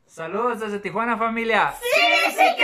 Saludos desde Tijuana, familia. ¡CBCK!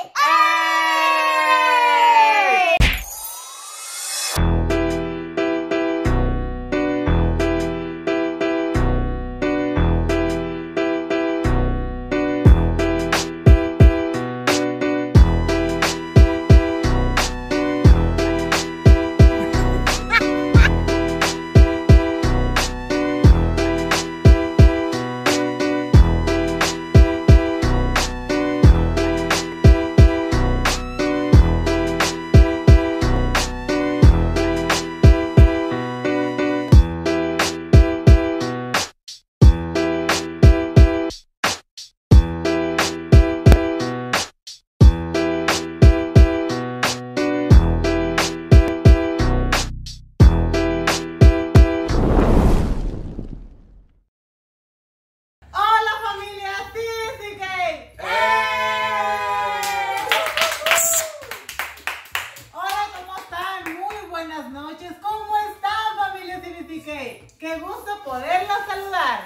¡Qué gusto poderlos saludar!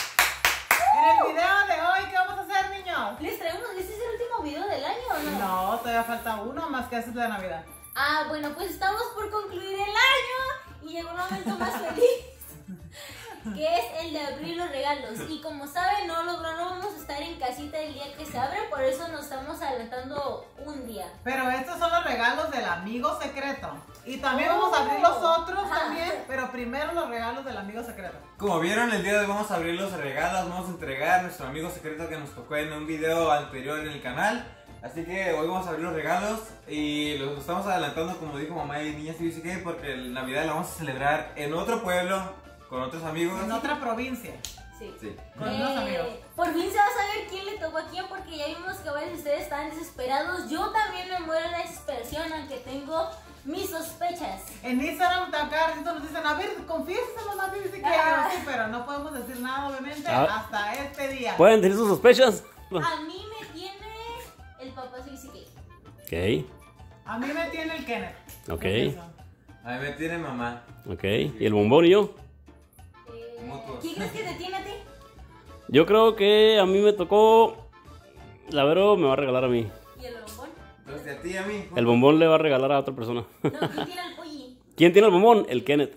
En el video de hoy, ¿qué vamos a hacer, niños? Les traemos, ¿este es el último video del año o no? No, todavía falta uno más que hacer de Navidad. Ah, bueno, pues estamos por concluir el año y llegó un momento más feliz, que es el de abrir los regalos. Y como saben, no vamos a estar en casita el día que se abre, por eso nos estamos adelantando un día. Pero estos son los regalos del amigo secreto. Y también vamos a abrir los otros también, pero primero los regalos del amigo secreto. Como vieron, el día de hoy vamos a abrir los regalos, vamos a entregar a nuestro amigo secreto que nos tocó en un video anterior en el canal. Así que hoy vamos a abrir los regalos y los estamos adelantando, como dijo mamá y niñas CBCK, porque el Navidad la vamos a celebrar en otro pueblo, con otros amigos. En otra provincia. Sí. Con unos amigos. Por fin se va a saber quién le tocó a quién, porque ya vimos que varios de ustedes están desesperados. Yo también me muero de desesperación, aunque tengo mis sospechas. En Instagram, acá nos dicen, a ver, confiésalo, la CBCK. Sí, pero no podemos decir nada, obviamente, hasta este día. ¿Pueden tener sus sospechas? A mí me tiene el papá CBCK. Ok, A mí me tiene el Kenneth. ok, A mí me tiene mamá. ok. ¿Y el bombón y yo? Mutuos. ¿Quién crees que te tiene a ti? Yo creo que a mí me tocó... La Vero me va a regalar a mí. ¿Y el bombón? Entonces, a ti y a mí. El bombón le va a regalar a otra persona. No, ¿quién tiene al polli? ¿Quién tiene el bombón? El Kenneth.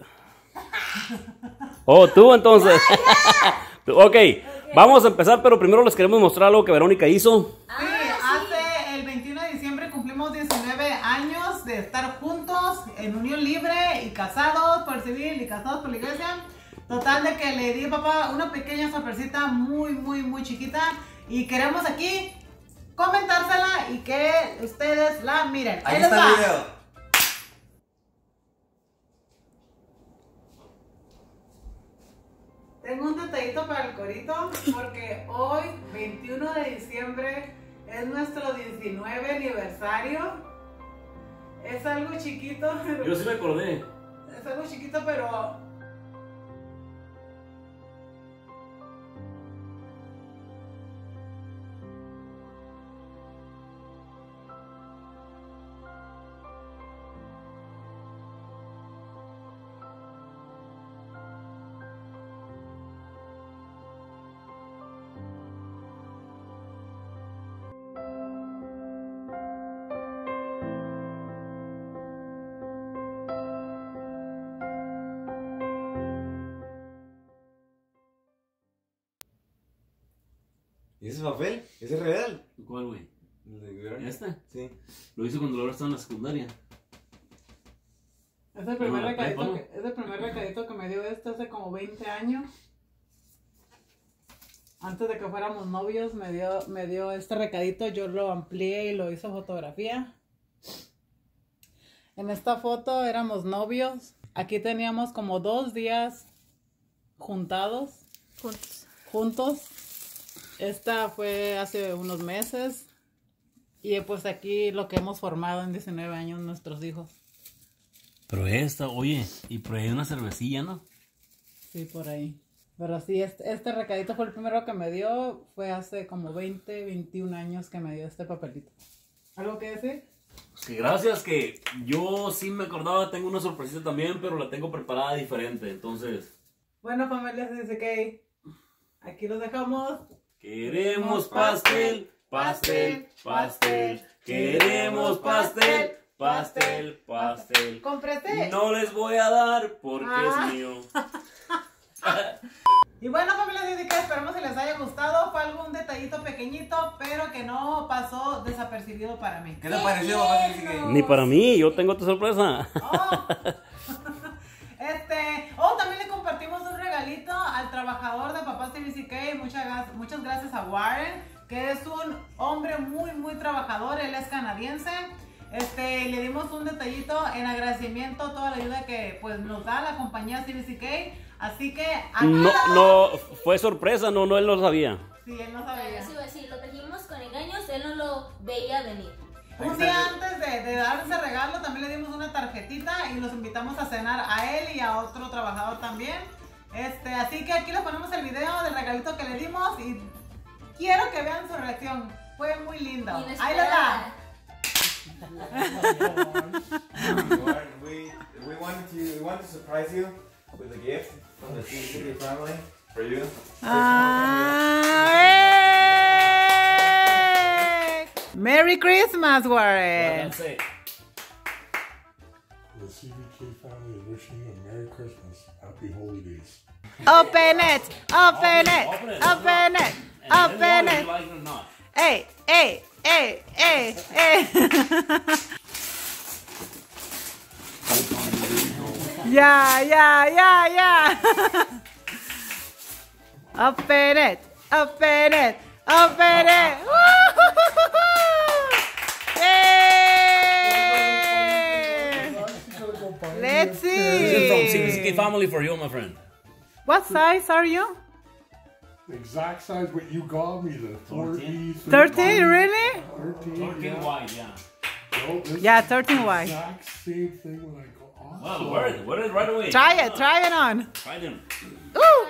Oh, tú entonces. Ok, vamos a empezar, pero primero les queremos mostrar algo que Verónica hizo. Sí, hace el 21 de diciembre cumplimos 19 años de estar juntos en unión libre y casados por civil y casados por la iglesia. Total de que le di a papá una pequeña sorpresita muy chiquita y queremos aquí comentársela y que ustedes la miren. Ahí les está va. el video. Tengo un detallito para el corito porque hoy, 21 de diciembre, es nuestro 19 aniversario. Es algo chiquito. Yo sí me acordé. Es algo chiquito, pero... ¿Y ese papel? ¿Ese es real? ¿Cuál, güey? ¿El de Verónica? ¿Este? Sí. Lo hice cuando Laura estaba en la secundaria. Es el primer Bueno, recadito, ¿no? es el primer recadito que me dio hace como 20 años. Antes de que fuéramos novios me dio este recadito, yo lo amplié y lo hice fotografía. En esta foto éramos novios. Aquí teníamos como 2 días juntos. Esta fue hace unos meses. Y pues aquí lo que hemos formado en 19 años nuestros hijos. Pero esta, oye, y por ahí una cervecilla, ¿no? Sí, por ahí. Pero sí, este recadito fue el primero que me dio. Fue hace como 21 años que me dio este papelito. ¿Algo que decir? Pues que gracias, que yo sí me acordaba, tengo una sorpresita también, pero la tengo preparada diferente, entonces... Bueno, familia CBCK, aquí los dejamos. Queremos pastel, pastel, pastel. Queremos pastel, pastel, pastel. ¿Compraste? No les voy a dar porque es mío. Y bueno, familia Civica, esperamos que les haya gustado. Fue algún detallito pequeñito, pero que no pasó desapercibido para mí. ¿Qué te pareció, papá CBCK? Ni para mí, yo tengo otra sorpresa. También le compartimos un regalito al trabajador de Papás CBCK. Muchas gracias a Warren, que es un hombre muy trabajador. Él es canadiense. Le dimos un detallito en agradecimiento a toda la ayuda que pues nos da la compañía CBCK. Así que No, fue sorpresa, no, él no lo sabía. Sí, él no sabía. Eso iba a decir, lo trajimos con engaños, él no lo veía venir. Un día antes de dar ese regalo también le dimos una tarjetita y los invitamos a cenar a él y a otro trabajador también. Así que aquí les ponemos el video del regalito que le dimos y quiero que vean su reacción. Fue muy lindo. Ahí les va. We want to surprise you with a gift from the CBCK family for you. Merry Christmas, Warren. That's it. The CBK family is wishing you a Merry Christmas, Happy Holidays. Open it, open it, open it, open it. Like it or not. Hey. Yeah. Open it. Yay! Let's This is from see. CBCK family for you, my friend. What size are you? The exact size what you got me, the 14. 13, really? 13, 14 yeah. wide, yeah. No, this Yeah, is 13 the wide. exact same thing when I go Well, wear it right away. Try it on. Try them. Ooh.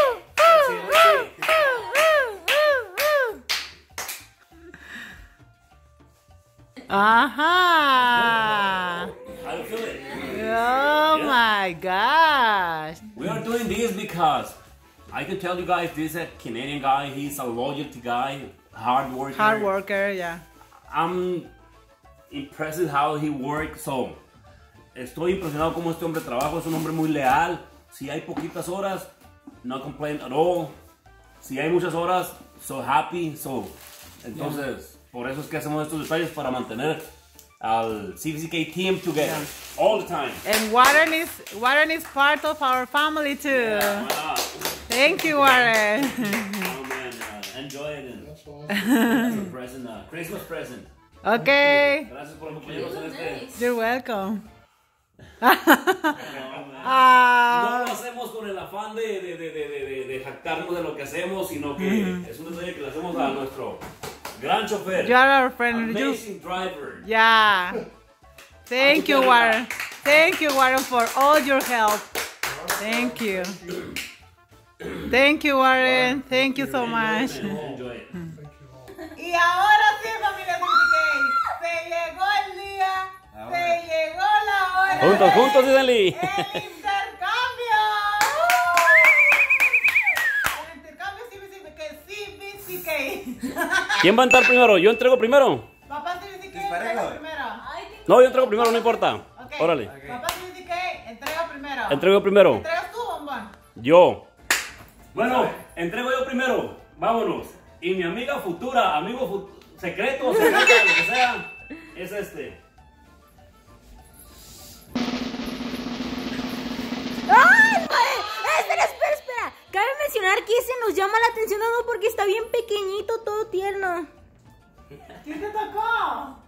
Aha! How do you feel it? Oh my gosh! We are doing this because I can tell you guys, this is a Canadian guy. He's a loyalty guy, hard worker. Hard worker, yeah. I'm impressed with how he works. So, estoy impresionado cómo este hombre trabaja. Es un hombre muy leal. Si hay poquitas horas, no complain at all. Si hay muchas horas, so happy. So, entonces, por eso es que hacemos estos detalles para mantener al CBCK team together all the time. And Warren is part of our family too. Yeah, why not? Thank you, Warren. Oh man, enjoy it. And That's all. that's a present, Christmas present. Okay, Gracias por acompañarnos en este. Nice. you're welcome. No Ah, lo hacemos con el afán de jactarnos de lo que hacemos, sino que es un detalle que le hacemos a nuestro gran chofer. you are our friend. Amazing driver. Yeah. Thank you, Warren. Thank you, Warren, for all your help. Thank you. Thank you, Warren. Thank you so much. Enjoy it. Y ahora sí, familia CBCK, se llegó el día, se llegó la hora. Juntos, Ideli. El intercambio. El intercambio CBCK. ¿Quién va a entrar primero? ¿Yo entrego primero? Papá CBCK, Disparejo. entrega primero. No, yo entrego primero, no importa. Ok. Órale. Papá CBCK, entrega primero. Entrego primero. ¿Entregas tú, bombón? Yo. Bueno, entrego yo primero. Vámonos. Y mi amiga futura, secreto, lo que sea, es este. ¡Ay, madre! Espera. Cabe mencionar que ese nos llama la atención, no, porque está bien pequeñito, todo tierno. ¿Quién te tocó?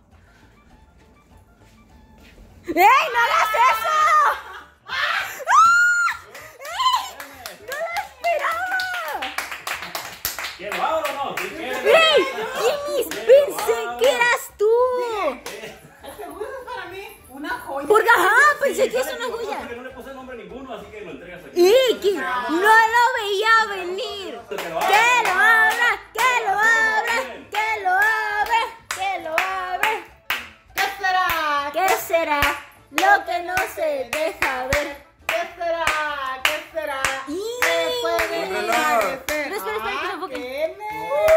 ¡Ey, no hagas eso! ¡Ah! ¡Ey! ¡No lo esperaba! ¿Quién lo abro o no? ¿Quién quiere? ¡Ey! ¡Jimis! ¡Pensé que eras tú! Seguro es para mí una joya. Porque, ajá, pensé que es una joya. Porque no le puse nombre a ninguno, así que lo entregas aquí. ¡Y que no lo veía venir! ¡Que lo abra! ¡Que lo abra! ¡Que lo abra! ¡Que lo abra! ¿Qué será? ¿Qué será lo que no se deja ver? ¿Qué será? ¿Qué será? ¡Y! ¿Qué puede Un ser? reloj. Pero espera, que se enfoque. ¿Qué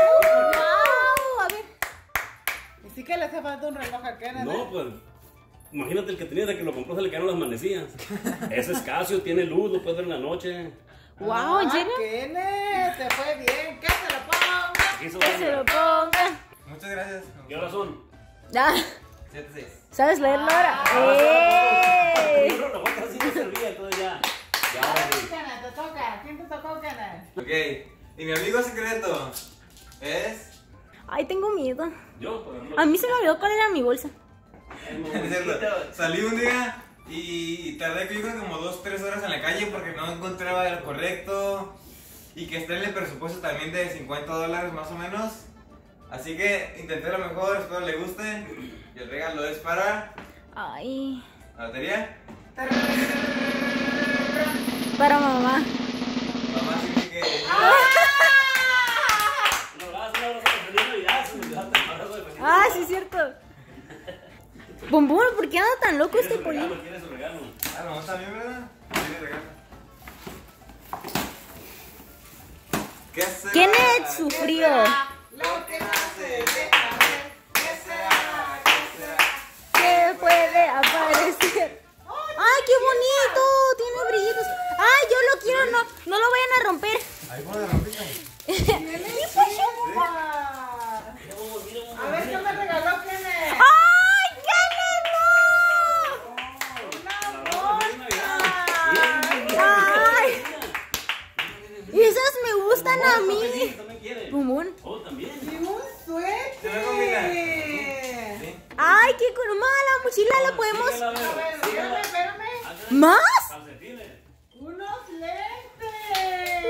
hace falta un reloj a Kenneth. No, pues, imagínate el que tenías, el que lo compró se le quedaron las manecillas. Ese es Casio, tiene luz, lo puedes ver en la noche. Wow, ¿en serio? Kenneth, te fue bien. Que se lo ponga. Aquí se Que se lo ponga. Muchas gracias. ¿Qué horas son? Ah, 7-6. ¿sabes leerlo ahora? El reloj así no servía, entonces ya. Ya, ahora sí. Kenneth, te toca. ¿Quién te tocó, Kenneth? Ok, y mi amigo secreto es... Ay, tengo miedo. Yo, pues, A mí se me olvidó cuál era mi bolsa. Es cierto, salí un día y tardé yo creo como 2-3 horas en la calle porque no encontraba el correcto y que está en el presupuesto también de $50 más o menos. Así que intenté lo mejor, espero le guste. Y el regalo es para Ay, la batería. para mamá. Mamá sí que... Un abrazo de feliz Navidad. Un abrazo de feliz Navidad. Ah, sí, es cierto. Bombón, ¿por qué anda tan loco ¿Quiere este su polín? regalo? ¿Quiere su regalo? Ah, no, también, ¿verdad? Tiene regalo. ¿Qué será? Kenneth sufrió. Lo que no se deja ver. ¿Qué será? ¿Qué será? ¿Qué puede aparecer? ¡Ay, qué bonito! Tiene brillitos. ¡Ay, yo lo quiero! No lo vayan a romper. Ahí pone la rompita. A ver qué me regaló Kenneth. ¡Ay, Kenneth, ¡ay! no! Esas me gustan a mí. ¿También quiere? Bombón. Oh, también. Y un suéter. ¿Se ve combina? Sí. ¡Ay, qué con la mochila la podemos! Síguela, a ver. A ver, espérame, espérame. ¿Más? Calcetines. Unos lentes.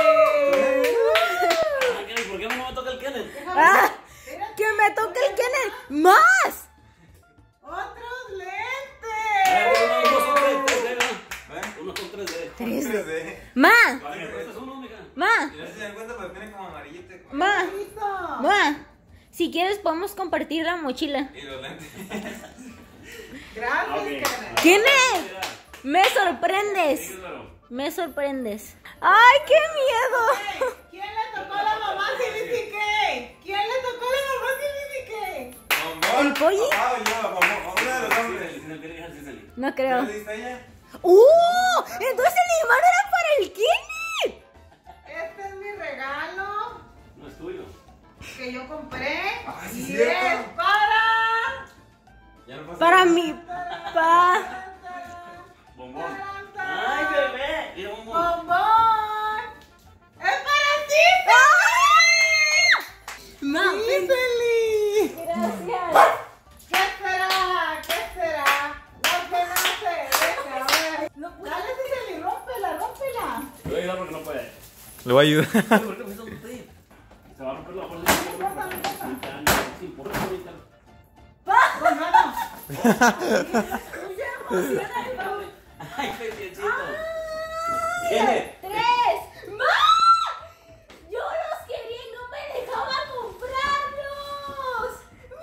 Ah, Kenneth, ¿por qué no me toca el Kenneth? ¡Ah! ¡Que me toque el Kenneth! ¡Más! Otros Unos son lentes. 3D, ¿Eh? unos son 3D. 3D. ¡Ma! Vale, ¿me prestas uno, mija? ¡Ma! Y no se dan cuenta, pero tiene como amarillito. ¡Ma! Listo. ¡Ma! Si quieres podemos compartir la mochila. Y los lentes. Gracias, Ok. Kenneth. Kenneth, me sorprendes. Síguelo. Me sorprendes. ¡Ay, qué miedo! ¿Quién le tocó a la mamá CBCK? ¿Quién le tocó a la mamá CBCK? ¿Bombón? ¿El pollo? Papá o yo, o uno de los hombres. Sí, sí, sí, sí, sí. No ¿Qué creo. le diste a ella? Entonces el imán era para el Kenneth. Este es mi regalo No es tuyo. que yo compré. Ah, sí, Y cierto. es para... Ya no pasa Para nada. mi pa. Bombón. Ay, bebé. Mira, bombón. ¡Bombón! ¡Es para ti! Ma, ven. ¡Feliz! Gracias. ¿Qué será? ¿Qué será? Lo que no se deja ver. No puedo. Dale, Cicely, rómpela, rómpela. Le voy a ayudar porque no puede. Le voy a ayudar. Ay, ¿por qué me hizo usted? Se va a romper la fuerza. Sí, por eso ahorita. Hermano, Se emociona el Pau. Ay, qué piecito. ¿Quién? 3. ¡Ma! Yo los quería y no me dejaba comprarlos.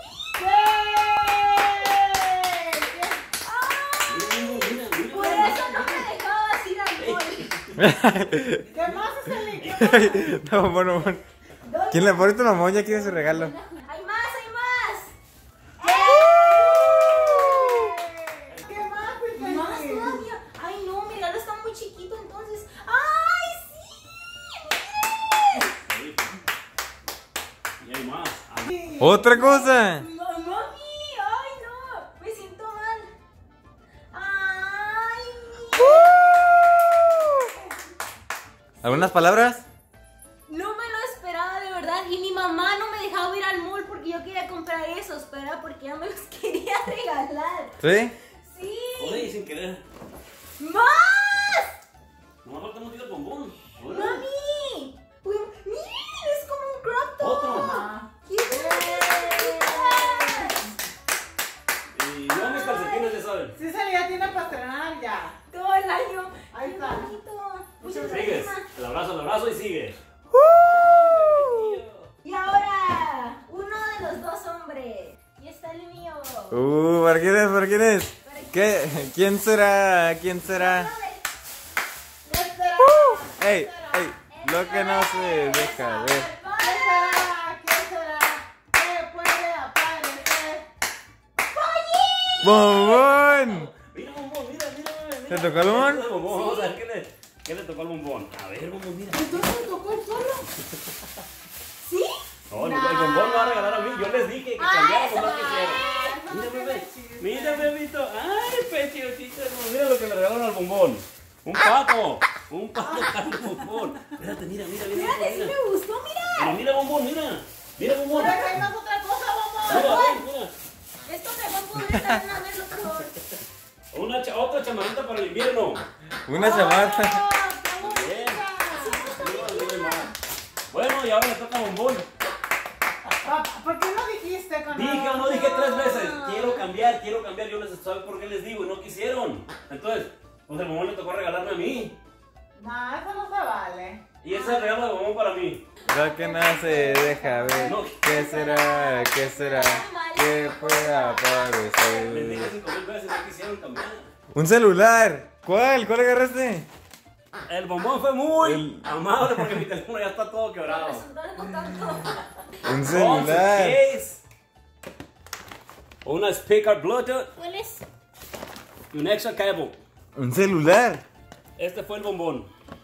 ¡Ay! Por eso no me dejabas ir al mall. ¿qué más, Cicely? ¿Qué más? No, bueno. ¿Quién le pone tu mamón? Ya quiere su regalo. ¡Hay más, hay más! ¿Qué más, Cicely? ¡Más todavía! ¡Ay, no! Mi regalo está muy chiquito entonces. ¡Ay, sí! Y hay más. Ah, Otra cosa. ¡Mami! ¡Ay, no! Me siento mal. ¡Ay! ¿Algunas palabras? No me lo esperaba de verdad. Y mi mamá no me dejaba ir al mall porque yo quería comprar esos, pero era porque ella me los quería regalar. ¿Sí? ¡Sí! Oye, sin querer. ¡Más! No me falta mucho el bombón. Ahora. ¡Mami! Uy, ¡miren! Es como un crop top. Otro. ¡Qué bonitas! Y yo mis calcetines, ya saben. Cicely ya tiene para estrenar ya. Todo el año. Ahí ¡Qué está. bonito! Muchas Sigues. gracias. El abrazo y sigue. Y ahora, uno de los dos hombres. Y está el mío. ¿Para quién es? ¿Para quién es? ¿Qué? ¿Quién será? ¿Quién será? ¿Qué será? ¡Ey! ¡Ey! Lo que no se deja ver. ¿Qué será? ¿Qué será? ¿Qué puede aparecer? ¡Bombón! Mira, bombón, mira. ¿Te tocó el bombón? Este es el bombón. Vamos a ver qué le tocó al bombón. A ver, bombón, mira. Entonces me tocó el solo. ¿Sí? No, el bombón me va a regalar a mí. Yo les dije que cambiáramos eso lo que hicieron. Mira, bebé. Mira, bebito. Ay, pechito, hermano. Mira lo que le regalaron al bombón. Un pato al bombón. Espérate, mira. Fíjate, sí me gustó, mira. Pero mira, bombón, mira. Mira, bombón. Pero hay más otra cosa, vamos. Mira. Esto mejor podría estar en verlo mejor. Otra chamarrita para el invierno. Una chamarra. Bien. Bueno, y ahora le toca a bombón. ¿Por qué no dijiste con Dije o no dije 3 veces. Quiero cambiar. Yo les sabe por qué les digo y no quisieron. Entonces, pues el bombón le tocó regalarme a mí. No, eso no se vale. Y ese es el regalo de bombón para mí. Lo que no se deja ver. ¿Qué será? ¿Qué será? ¿Qué puede Les aparecer? dije 5,000 veces y no quisieron cambiar. ¡Un celular! ¿Cuál agarraste? El bombón fue muy amable porque mi teléfono ya está todo quebrado. ¡Un celular! Case, una speaker Bluetooth ¿Cuál es? y un extra cable. ¡Un celular! Este fue el bombón.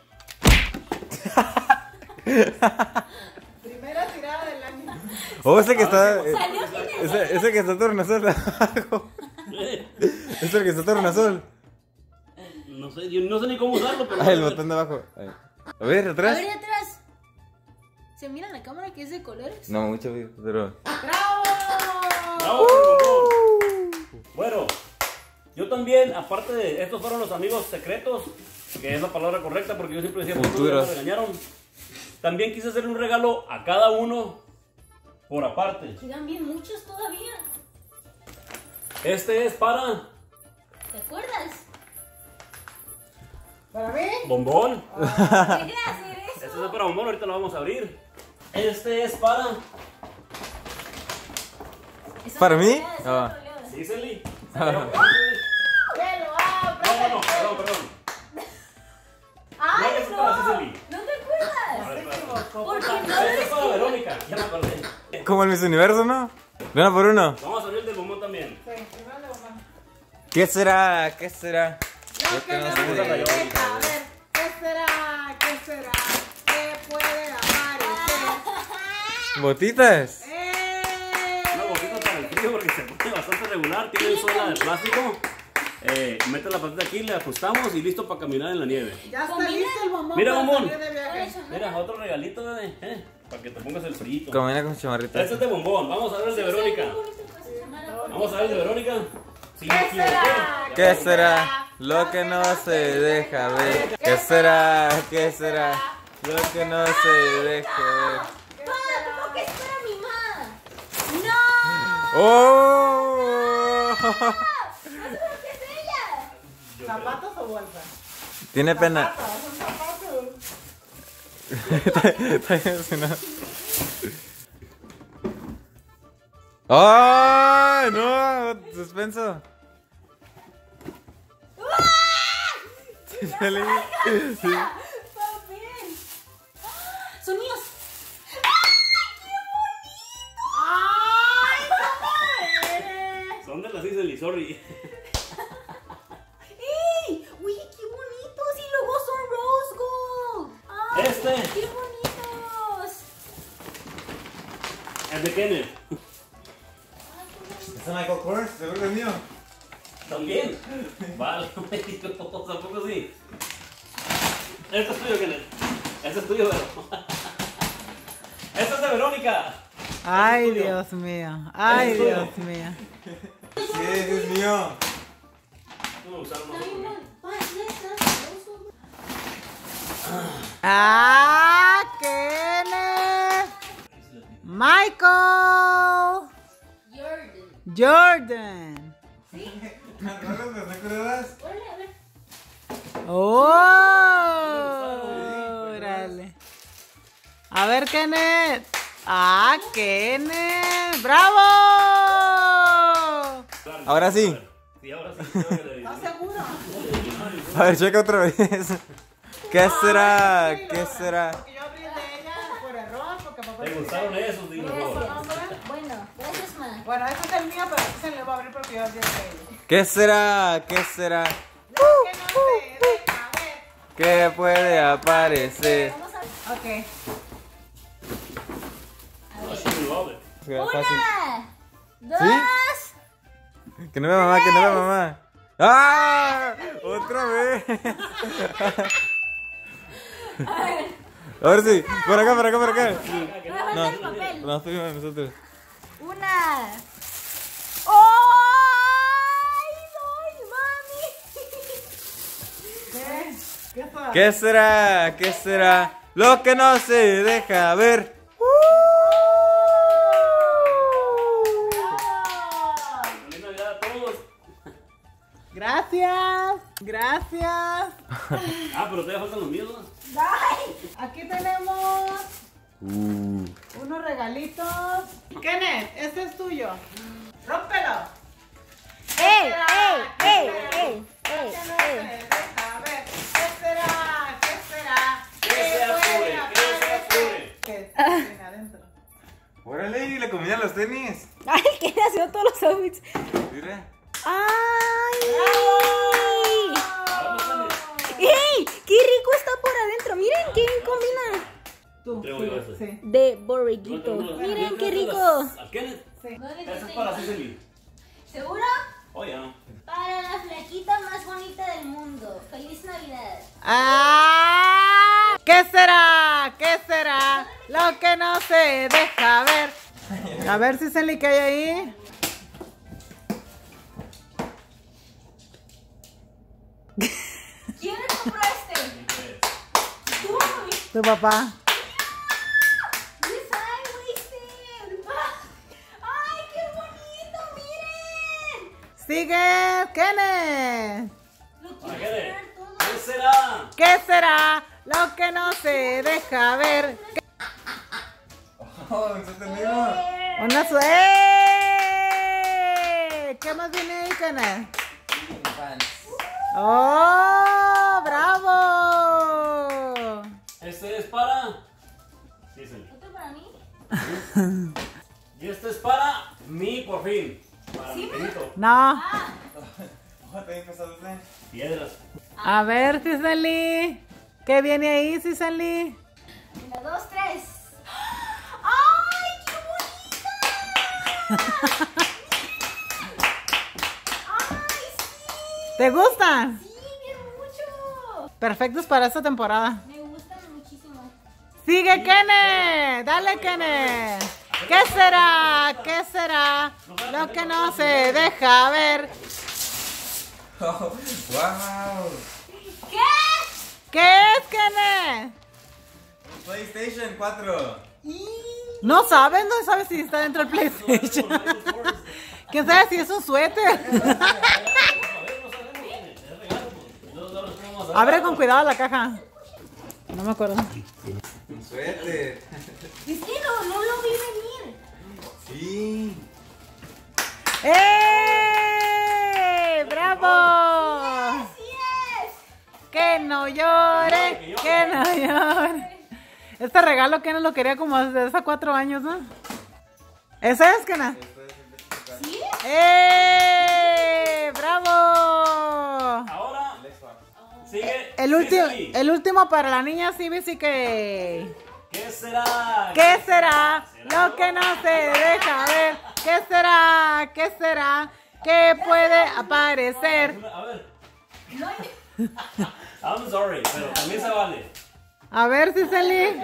Primera tirada del año. Oh, ese que está. Salió sin el- Ese que está tornasol abajo. Es el que está tornasol. No sé, yo no sé ni cómo usarlo, pero. Ah, el botón de abajo. Ahí. A ver, A atrás. ver, de atrás. ¿Se mira en la cámara que es de colores? No, mucho, pero. ¡Bravo! Bravo por el bombón. Bueno, yo también, aparte de estos fueron los amigos secretos, que es la palabra correcta porque yo siempre decía Futuros. me regañaron. También quise hacerle un regalo a cada uno por aparte. Quedan bien muchos todavía. Este es para ¿Te acuerdas? ¿Para mí? bombón. ¿Qué hacer Este eso? es para bombón, ahorita lo vamos a abrir. Este es para Eso ¿Para no mí? es otro Ah. león. Cicely. ¡Que lo abra! No, perdón. ¡Ay, No, eso es para Cicely. ¿No te acuerdas? Porque no lo Este es para Verónica, ya me acordé. Como el Miss Universo, ¿no? Uno por uno. Vamos a abrir el del bombón también. Sí, primero le vamos. ¿Qué será? ¿Qué será? Lo que no se Vamos a la deja Verónica. ver. ¿Qué será? ¿Qué será? ¿Qué puede aparecer? ¿Botitas? Una bolsita para el frío porque se pone bastante regular. Tiene suela de plástico. Mete la patita aquí, le ajustamos y listo para caminar en la nieve. Ya está Combina. listo el bombón. Mira, para bombón. salir de viaje. Mira, otro regalito, bebé. Para que te pongas el frito. Combina con chamarrita. Este es de bombón. Vamos a ver el de Verónica. Vamos a ver el de Verónica. Sí, ¿Qué será? ¿Qué será? Lo que no se deja ver. ¿Qué será? ¿Qué será? Lo que no se deja ver. Pa, ¿cómo que es para mi mamá? ¡No! ¡Oh! ¿No sabes qué es ella? ¿Zapatos o bolsa? Tiene pena. Zapatos, son zapatos. Está emocionado. ¡Ay! ¡No! Suspenso. Sí, feliz. Sí. ¡Papel! ¡Sonidos! ¡Ay, cómo eres! Son de las Cicely, sorry. ¡Ey! ¡Oye, qué bonitos! Y luego son rose gold. ¡Ay, Este. qué bonitos! El de Kenneth. ¿Es Michael Kors? ¿Seguro que es mío? También. Vale, tampoco sí. Este es tuyo, Kenneth. Este es tuyo, Vero. Este es de Verónica. Ay, tuyo. Dios mío. Ay, Es tuyo. Dios mío. Sí, es mío. No me gustaron más. Ay, no. Pa, ya estás rose. ¡Ah, Kenneth! Michael. Jordan. Jordan. ¿Me acuerdas de las crudas? Órale, a ver. Órale. A ver, Kenneth. ¡Ah, Kenneth! ¡Bravo! Ahora sí. Sí, ahora sí. creo que le- ¿Estás seguro? A ver, checa otra vez. ¿Qué será? ¿Qué será? Porque yo abrí el de ella por error, porque papá ¿Te gustaron esos? Digo, Gracias. no. Bueno, gracias, ma. Bueno, este es el mío, pero este se le va a abrir porque yo abrí el de él. ¿Qué será? ¿Qué será? Lo que no se deja ver. ¿Qué puede aparecer? Vamos a Ok. I should love it. Fácil. una, dos. Que no vea mamá, que no vea mamá. ¡Ah! ¡Otra vez! Ahora sí, por acá, por acá, por acá. Me falta el papel. No, primero nosotros. Una. ¡Ay, no, mami! ¿Qué? ¿Qué fue? ¿Qué será? ¿Qué será? Lo que no se deja ver. Feliz Navidad a todos. Gracias. Gracias. Ah, pero todavía faltan los míos, ¿no? ¡Ay! Aquí tenemos unos regalitos. Kenneth, este es tuyo. Rómpelo. ¡Ey, será? ey, ey, ey, ¿Qué ey, no ey! se deja ver? ¿Qué será? ¿Qué será? Que se apure, que se apure. ¿Qué tiene adentro? Órale, y le combinan los tenis. ¡Ay, que haciendo todos los outfits! Mira. ¡Ay! Vamos, Dani. ¡Ey! ¡Qué rico está por adentro! Miren qué combina. Tú. Traigo yo este. Sí. De borreguito. Miren qué rico. ¿A Kenneth? Sí. Ese es para Cecily. ¿Seguro? Oh, ya. Para la flaquita más bonita del mundo. ¡Feliz Navidad! ¡Ah! ¿Qué será? ¿Qué será? Lo que no se deja ver. A ver si se le cae ahí. ¿Quién le compró este? ¡Tú! Tu papá. ¡Yes, I wasted! ¡Ay, qué bonito! ¡Miren! Sigue, Kenneth. Lo ¿Para quiero qué? esperar todo. ¿Qué será? ¿Qué será? Lo que no se deja ver. Oh, entretenido. Una ¿Qué más viene ahí, Kenneth? ¡Oh! ¡Bravo! Este es para Cecily. ¿Otro para mí? Y este es para mí, por fin. Para mi perrito. No. Oh, también pesado usted. Piedras. A ver, Cicely. ¿Qué viene ahí, Cicely? 1, 2, 3. ¡Ay, qué bonita! ¡Ay, sí! ¿Te gustan? Sí, bien mucho. Perfectos para esta temporada. Me gustan muchísimo. Sigue, Kenneth. Dale, Kenneth. ¿Qué será? ¿Qué será? Lo que no se deja ver. Oh, wow. ¿Qué? ¿Qué es, Kenneth? PlayStation 4. No sabes si está dentro del PlayStation. ¿Quién sabe si es un suéter? Abre con cuidado la caja. No me acuerdo. Un suéter. Es que no lo vi venir. Sí. ¡Eh! ¡Bravo! Así es. Que no llore, que no llore. Este regalo que no lo quería como desde hace 4 años, ¿no? ¿Ese es, Kena? ¿Sí? ¡Eh! ¡Bravo! Ahora sigue Cecily. El último para la niña CBCK. ¿Qué será? ¿Qué será? Lo que no se deja ver. ¿Qué será? ¿Qué será? ¿Qué puede aparecer? A ver, No hay... I'm sorry, pero también se vale. A ver, Cicely.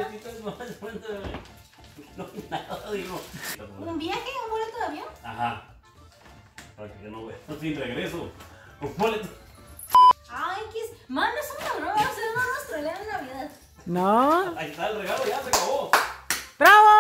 No, nada, digo. ¿Un viaje? ¿Un boleto de avión? Ajá. Para que no vea. Sin regreso. Un boleto. Ay, ¿qué es? Man, no es una broma. Vamos a hacer una australiana en Navidad. No. Ahí está el regalo, ya se acabó. ¡Bravo!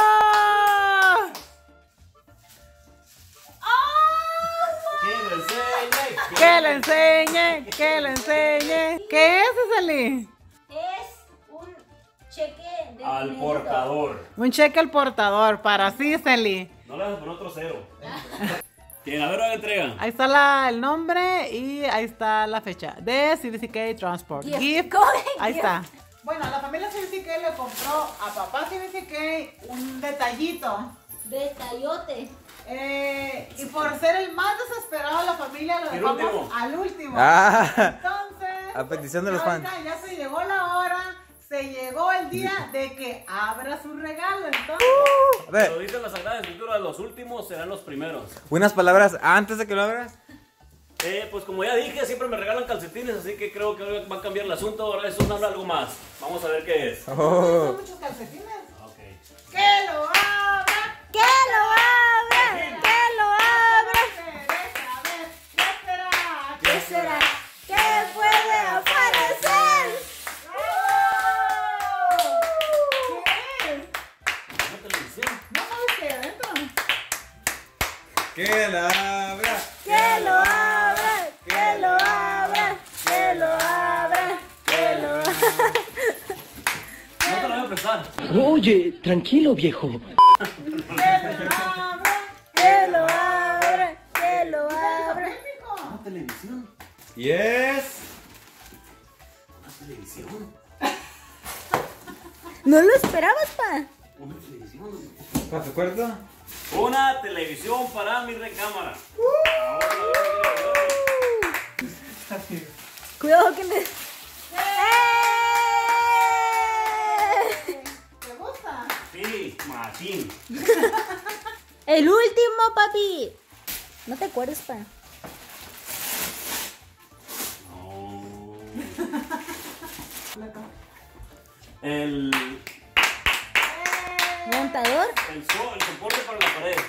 Que lo enseñe. Que le enseñe, que le enseñe. ¿Qué es, Cicely? Es un cheque de Al dinero. portador. Un cheque al portador para Cicely. No le vas a poner otro cero. ¿Quién? A ver, la entrega. Ahí está el nombre y ahí está la fecha de CBCK Transport. Gift. ¿Cómo que Ahí gift? está. Bueno, la familia CBCK le compró a papá CBCK un detallito. Detallote. Y por ser el más desesperado de la familia, lo El dejamos último. al último. Ah, Entonces, a petición de los ahorita fans. ya se llegó la hora, se llegó el día de que abra su regalo. Entonces, A ver, Pero dice la Sagrada Escritura, los últimos serán los primeros. unas palabras antes de que lo abras. Pues como ya dije, siempre me regalan calcetines, así que creo que ahora va a cambiar el asunto. Ahora es algo más. Vamos a ver qué es. son Oh. muchos calcetines. Ok. ¡Que lo abra! ¡Que lo abra! ¡Que lo abra! A ver, ¿qué será? ¿Qué será? ¿Qué puede aparecer? ¿Qué es? Una televisión. No sabes qué hay adentro. Que la abra. ¡Que lo abra! ¡Que lo abra! ¡Que lo abra! ¡Que lo abra! No te la voy a prestar. Oye, tranquilo, viejo. ¡Que lo abra! ¡Que lo abra! ¡Que lo abra! Hijo. Una televisión. Y es. Una televisión. ¿No lo esperabas, pa? Una televisión. ¿Para tu cuarto? Una televisión para mi recámara. Cuidado que me... ¡Eh! ¿Te gusta? Sí, machín. El último, papi. No te acuerdas, pa. No. El ¿Montador? el soporte para la pared.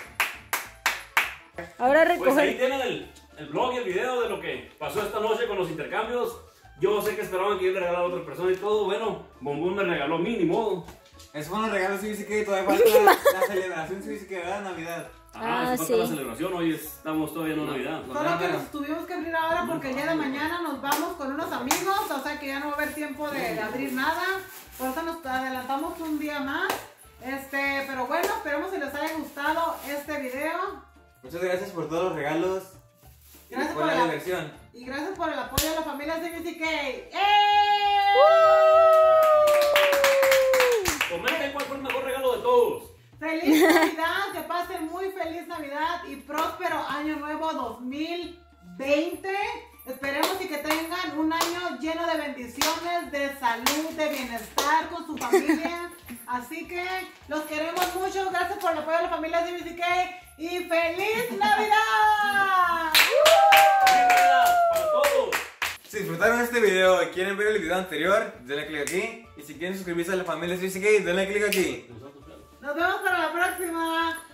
Ahora Pues ahí recoger. tienen el blog y el video de lo que pasó esta noche con los intercambios. Yo sé que esperaban que yo le regalara a otra persona y todo. Bueno, Bombón me regaló a mí, ni modo. Esos fueron los regalos CBCK y todavía falta la celebración CBCK, ¿verdad? Navidad. Ah, falta sí. la celebración. Hoy estamos todavía en Navidad. Solo que los tuvimos que abrir ahora porque el día de mañana nos vamos con unos amigos, o sea que ya no va a haber tiempo de abrir nada. Por eso nos adelantamos un día más. Pero bueno, esperemos que les haya gustado este video. Muchas gracias por todos los regalos. Gracias por por la la- diversión. Y gracias por el apoyo de la familia CBCK. Comenten cuál fue el mejor regalo de todos. ¡Feliz Navidad! Que pasen muy feliz Navidad y próspero año nuevo 2020. Esperemos y que tengan un año lleno de bendiciones, de salud, de bienestar con su familia. Así que los queremos mucho. Gracias por el apoyo de la familia CBCK y ¡feliz Navidad! ¡Feliz Navidad para todos! Si disfrutaron este video y quieren ver el video anterior, denle clic aquí. Y si quieren suscribirse a la familia CBCK, denle clic aquí. Nos vemos para la próxima.